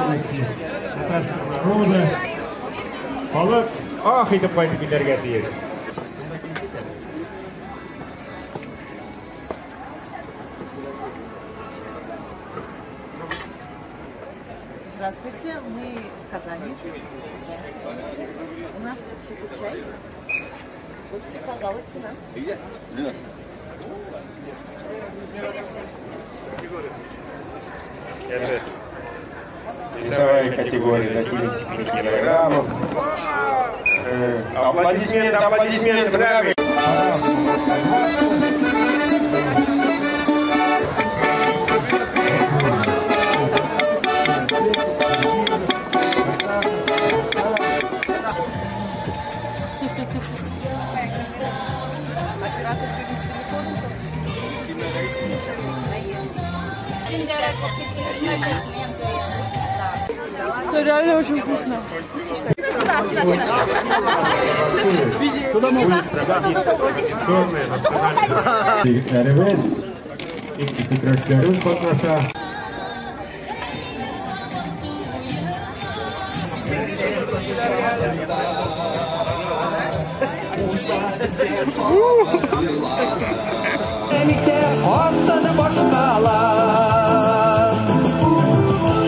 татарского народа. Халық ах етіп қайтып келерге дейін. Здравствуйте, мы в Казани. У нас чай. Гости, пожалуйте нам. Весовая категория до 70 килограммов. Аплодисменты, аплодисменты, браво! Это реально очень вкусно. Әріміз, икті қотраша. Hastane